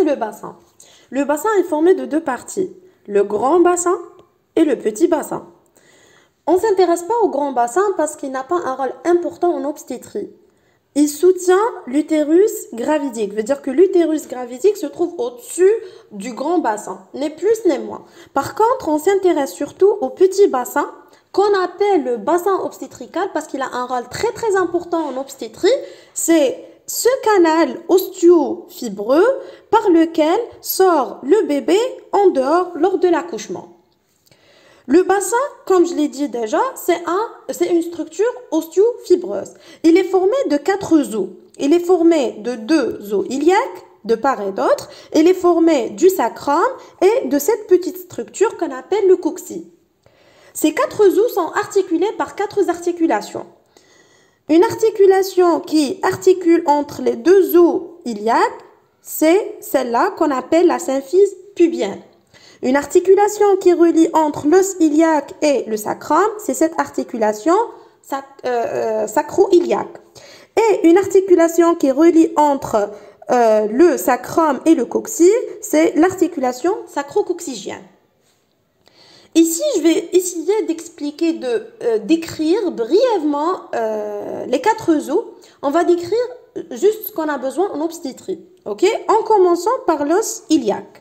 c'est le bassin. Le bassin est formé de deux parties, le grand bassin et le petit bassin. On ne s'intéresse pas au grand bassin parce qu'il n'a pas un rôle important en obstétrique. Il soutient l'utérus gravidique, veut dire que l'utérus gravidique se trouve au-dessus du grand bassin, ni plus ni moins. Par contre, on s'intéresse surtout au petit bassin qu'on appelle le bassin obstétrical parce qu'il a un rôle très très important en obstétrique. C'est ce canal osteo-fibreux par lequel sort le bébé en dehors lors de l'accouchement. Le bassin, comme je l'ai dit déjà, c'est une structure osteo-fibreuse. Il est formé de 4 os. Il est formé de 2 os iliaques, de part et d'autre. Il est formé du sacrum et de cette petite structure qu'on appelle le coccyx. Ces 4 os sont articulés par 4 articulations. Une articulation qui articule entre les 2 os iliaques, c'est celle-là qu'on appelle la symphyse pubienne. Une articulation qui relie entre l'os iliaque et le sacrum, c'est cette articulation sacro-iliaque. Et une articulation qui relie entre le sacrum et le coccyx, c'est l'articulation sacro-coccygienne. Ici, je vais essayer d'expliquer, d'écrire brièvement les 4 os. On va décrire juste ce qu'on a besoin en obstétrique, ok? En commençant par l'os iliaque.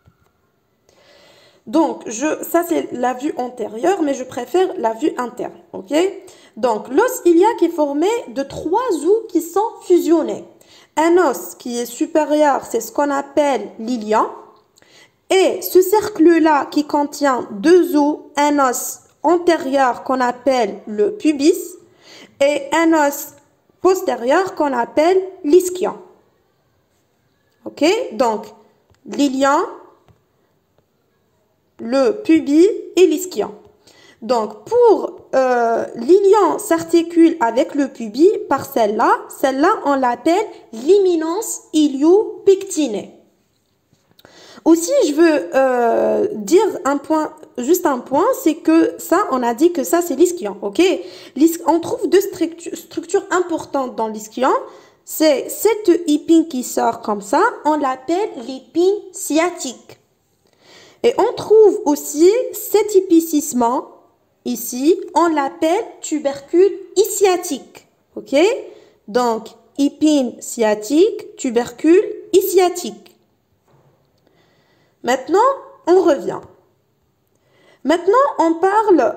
Donc, ça c'est la vue antérieure, mais je préfère la vue interne, ok? Donc, l'os iliaque est formé de 3 os qui sont fusionnés. Un os qui est supérieur, c'est ce qu'on appelle l'ilion. Et ce cercle-là qui contient 2 os, un os antérieur qu'on appelle le pubis et un os postérieur qu'on appelle l'ischion. Ok? Donc, l'ilion, le pubis et l'ischion. Donc, pour l'ilion s'articule avec le pubis par celle-là on l'appelle l'imminence ilio-pectinée. Aussi, je veux dire juste un point, c'est que ça, on a dit que ça, c'est l'ischion, ok? On trouve 2 structures importantes dans l'ischion. C'est cette épine qui sort comme ça, on l'appelle l'épine sciatique. Et on trouve aussi cet épicissement, ici, on l'appelle tubercule ischiatique, ok? Donc, épine sciatique, tubercule ischiatique. Maintenant, on revient. Maintenant, on parle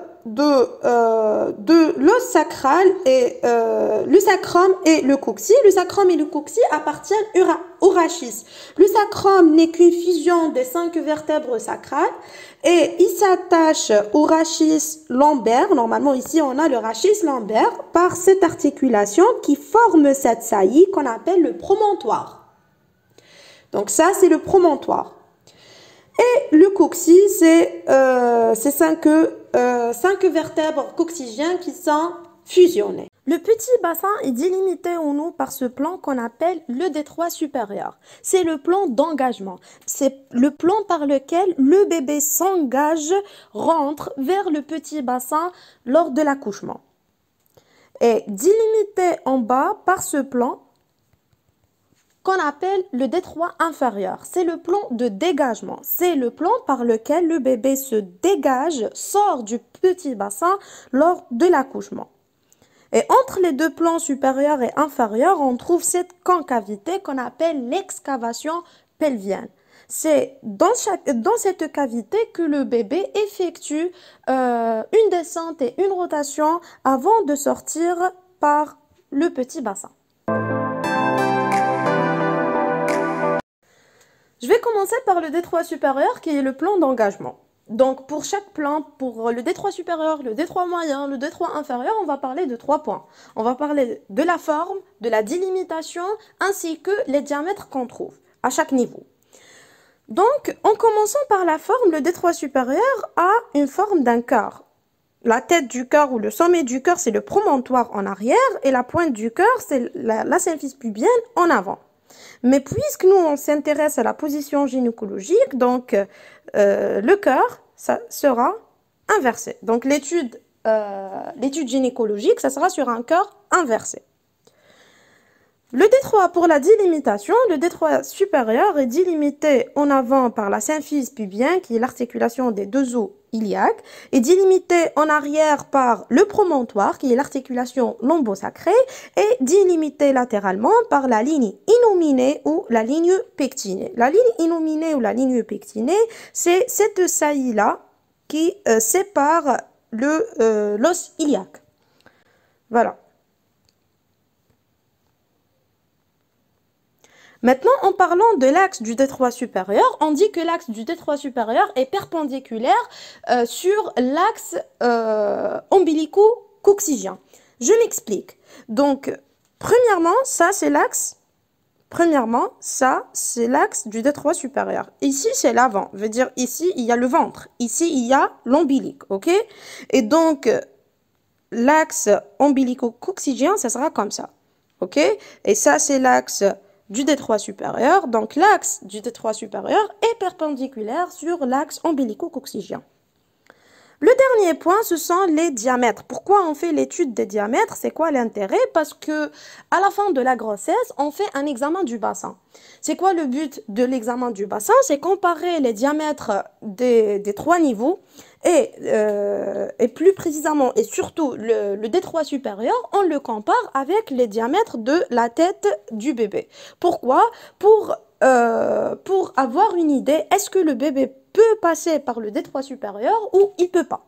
de l'os sacral et le sacrum et le coccyx. Le sacrum et le coccyx appartiennent au rachis. Le sacrum n'est qu'une fusion des 5 vertèbres sacrales et il s'attache au rachis lombaire. Normalement, ici, on a le rachis lombaire par cette articulation qui forme cette saillie qu'on appelle le promontoire. Donc ça, c'est le promontoire. Et le coccyx, c'est 5 vertèbres coccygiennes qui sont fusionnées. Le petit bassin est délimité en nous par ce plan qu'on appelle le détroit supérieur. C'est le plan d'engagement. C'est le plan par lequel le bébé s'engage, rentre vers le petit bassin lors de l'accouchement. Et délimité en bas par ce plan qu'on appelle le détroit inférieur. C'est le plan de dégagement. C'est le plan par lequel le bébé se dégage, sort du petit bassin lors de l'accouchement. Et entre les 2 plans supérieur et inférieur, on trouve cette concavité qu'on appelle l'excavation pelvienne. C'est dans cette cavité que le bébé effectue une descente et une rotation avant de sortir par le petit bassin. Je vais commencer par le détroit supérieur qui est le plan d'engagement. Donc pour chaque plan, pour le détroit supérieur, le détroit moyen, le détroit inférieur, on va parler de 3 points. On va parler de la forme, de la délimitation ainsi que les diamètres qu'on trouve à chaque niveau. Donc en commençant par la forme, le détroit supérieur a une forme d'un cœur. La tête du cœur ou le sommet du cœur, c'est le promontoire en arrière et la pointe du cœur, c'est la symphyse pubienne en avant. Mais puisque nous, on s'intéresse à la position gynécologique, donc le cœur, ça sera inversé. Donc l'étude gynécologique, ça sera sur un cœur inversé. Le détroit pour la délimitation, le détroit supérieur est délimité en avant par la symphyse pubienne, qui est l'articulation des deux os iliaques, et délimité en arrière par le promontoire, qui est l'articulation lombosacrée, et délimité latéralement par la ligne innominée ou la ligne pectinée. La ligne innominée ou la ligne pectinée, c'est cette saillie-là qui sépare l'os iliaque. Voilà. Maintenant, en parlant de l'axe du détroit supérieur, on dit que l'axe du détroit supérieur est perpendiculaire sur l'axe ombilico-coccygien. Je m'explique. Donc, premièrement, ça c'est l'axe du détroit supérieur. Ici, c'est l'avant. Veut dire, ici, il y a le ventre. Ici, il y a l'ombilic. OK? Et donc, l'axe ombilico-coccygien, ça sera comme ça. OK? Et ça, c'est l'axe du détroit supérieur. Donc, l'axe du détroit supérieur est perpendiculaire sur l'axe ombilico-coccygien. Le dernier point, ce sont les diamètres. Pourquoi on fait l'étude des diamètres? C'est quoi l'intérêt? Parce que à la fin de la grossesse, on fait un examen du bassin. C'est quoi le but de l'examen du bassin? C'est comparer les diamètres des trois niveaux et plus précisément et surtout le détroit supérieur, on le compare avec les diamètres de la tête du bébé. Pourquoi? Pour avoir une idée, est-ce que le bébé peut passer par le détroit supérieur ou il peut pas.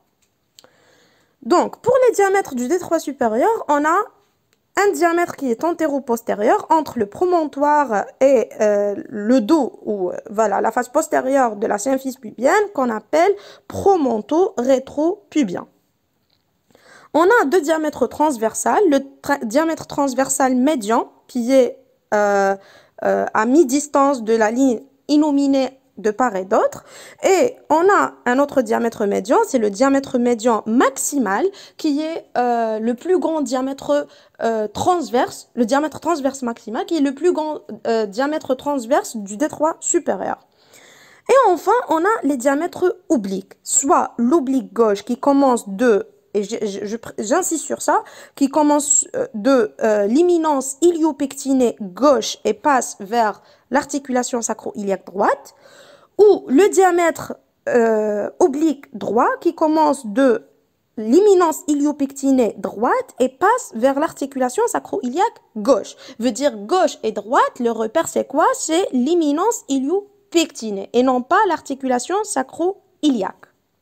Donc, pour les diamètres du détroit supérieur, on a un diamètre qui est antéro-postérieur entre le promontoire et le dos, ou voilà, la face postérieure de la symphyse pubienne, qu'on appelle promonto-rétro-pubien. On a deux diamètres transversales, le diamètre transversal médian, qui est à mi-distance de la ligne innominée de part et d'autre, et on a un autre diamètre médian, c'est le diamètre médian maximal, qui est le plus grand diamètre transverse, le diamètre transverse maximal, qui est le plus grand diamètre transverse du détroit supérieur. Et enfin, on a les diamètres obliques, soit l'oblique gauche qui commence de, et j'insiste sur ça, qui commence de l'imminence iliopectinée gauche et passe vers l'articulation sacro-iliaque droite, ou le diamètre oblique droit qui commence de l'imminence iliopectinée droite et passe vers l'articulation sacro-iliaque gauche. Veut dire gauche et droite, le repère c'est quoi? C'est l'imminence iliopectinée et non pas l'articulation sacro-iliaque.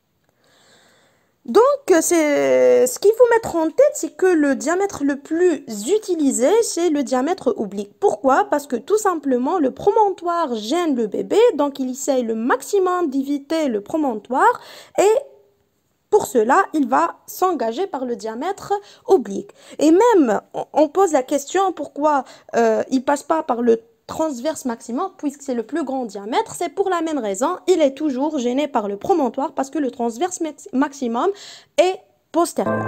Donc, ce qu'il faut mettre en tête, c'est que le diamètre le plus utilisé, c'est le diamètre oblique. Pourquoi? Parce que tout simplement, le promontoire gêne le bébé, donc il essaye le maximum d'éviter le promontoire et pour cela, il va s'engager par le diamètre oblique. Et même, on pose la question pourquoi il ne passe pas par le transverse maximum, puisque c'est le plus grand diamètre, c'est pour la même raison, il est toujours gêné par le promontoire parce que le transverse maximum est postérieur.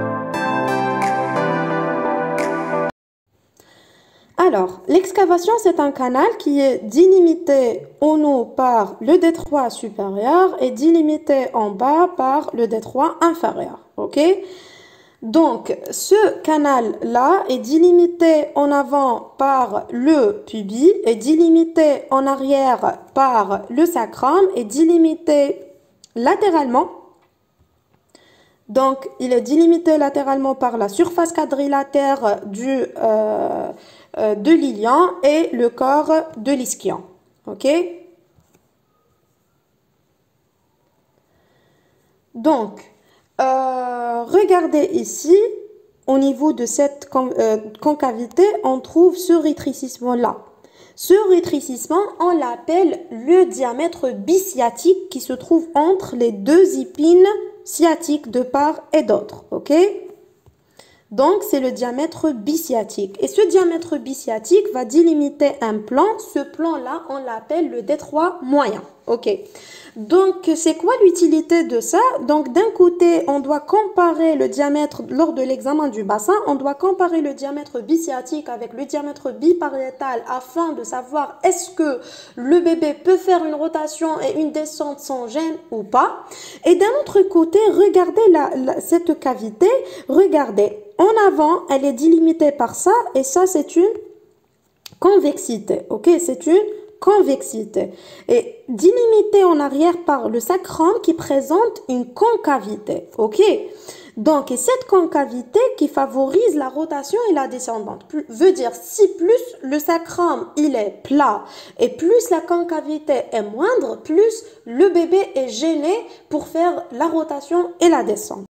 Alors, l'excavation, c'est un canal qui est délimité en haut par le détroit supérieur et délimité en bas par le détroit inférieur. Ok? Donc, ce canal-là est délimité en avant par le pubis, est délimité en arrière par le sacrum, et délimité latéralement. Donc, il est délimité latéralement par la surface quadrilatère de l'ilion et le corps de l'ischien. Ok? Donc, regardez ici, au niveau de cette concavité, on trouve ce rétrécissement-là. Ce rétrécissement, on l'appelle le diamètre bisciatique qui se trouve entre les deux épines sciatiques de part et d'autre. Ok? Donc, c'est le diamètre bisciatique. Et ce diamètre bisciatique va délimiter un plan. Ce plan-là, on l'appelle le détroit moyen. Ok? Donc, c'est quoi l'utilité de ça? Donc, d'un côté, on doit comparer le diamètre, lors de l'examen du bassin, on doit comparer le diamètre bisciatique avec le diamètre bipariétal afin de savoir est-ce que le bébé peut faire une rotation et une descente sans gêne ou pas. Et d'un autre côté, regardez cette cavité, regardez. En avant, elle est délimitée par ça et ça, c'est une convexité, ok? C'est une convexité. Et délimitée en arrière par le sacrum qui présente une concavité, ok? Donc, et cette concavité qui favorise la rotation et la descendante. Veut dire, si plus le sacrum il est plat et plus la concavité est moindre, plus le bébé est gêné pour faire la rotation et la descente.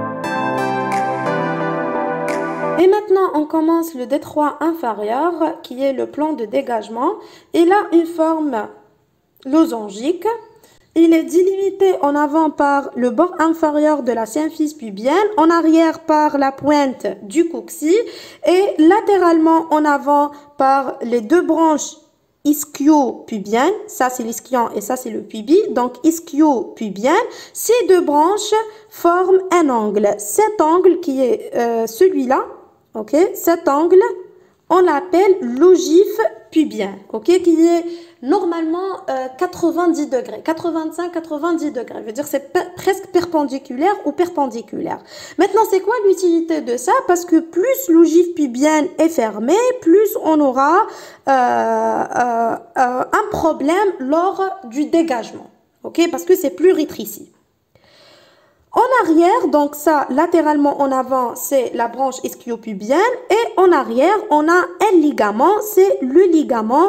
Et maintenant, on commence le détroit inférieur, qui est le plan de dégagement. Il a une forme losangique. Il est délimité en avant par le bord inférieur de la symphyse pubienne, en arrière par la pointe du coccyx et latéralement en avant par les deux branches ischio-pubiennes. Ça, c'est l'ischion et ça, c'est le pubis. Donc, ischio-pubienne. Ces deux branches forment un angle. Cet angle qui est celui-là, ok, cet angle, on l'appelle l'ogive pubien, ok, qui est normalement 90 degrés, 85-90 degrés. Je veux dire, c'est presque perpendiculaire ou perpendiculaire. Maintenant, c'est quoi l'utilité de ça? Parce que plus l'ogive pubienne est fermée, plus on aura un problème lors du dégagement, ok, parce que c'est plus rétréci. En arrière, donc ça, latéralement en avant, c'est la branche ischio-pubienne et en arrière, on a un ligament, c'est le ligament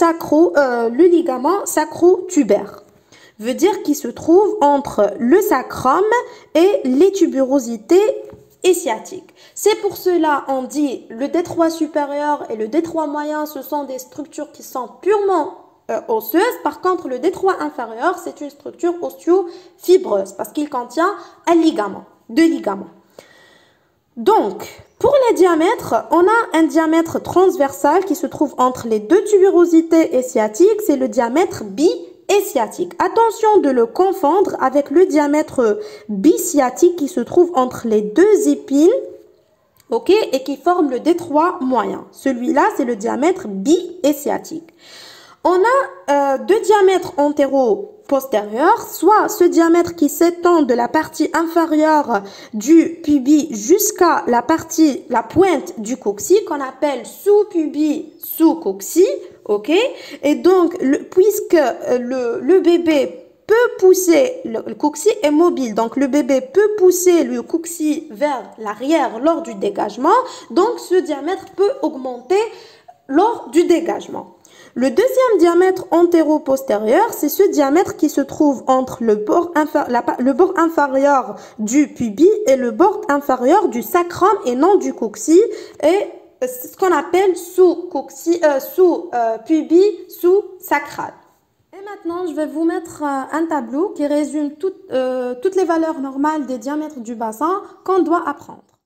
sacro-tubaire. Veut dire qu'il se trouve entre le sacrum et les tuberosités sciatiques. C'est pour cela on dit le détroit supérieur et le détroit moyen, ce sont des structures qui sont purement osseuse. Par contre, le détroit inférieur, c'est une structure osseo-fibreuse parce qu'il contient deux ligaments. Donc, pour les diamètres, on a un diamètre transversal qui se trouve entre les deux tuberosités sciatiques, c'est le diamètre bi-sciatique. Attention de le confondre avec le diamètre bisciatique qui se trouve entre les deux épines, ok, et qui forme le détroit moyen. Celui-là, c'est le diamètre bi-sciatique. On a deux diamètres antéro-postérieurs, soit ce diamètre qui s'étend de la partie inférieure du pubis jusqu'à la pointe du coccyx, qu'on appelle sous-pubis, sous-coccyx, ok? Et donc, puisque le bébé peut pousser, le coccyx est mobile, donc le bébé peut pousser le coccyx vers l'arrière lors du dégagement, donc ce diamètre peut augmenter lors du dégagement. Le deuxième diamètre antéro-postérieur, c'est ce diamètre qui se trouve entre le bord inférieur du pubis et le bord inférieur du sacrum et non du coccyx, et c'est ce qu'on appelle sous-pubis, sous-sacral. Et maintenant, je vais vous mettre un tableau qui résume toutes les valeurs normales des diamètres du bassin qu'on doit apprendre.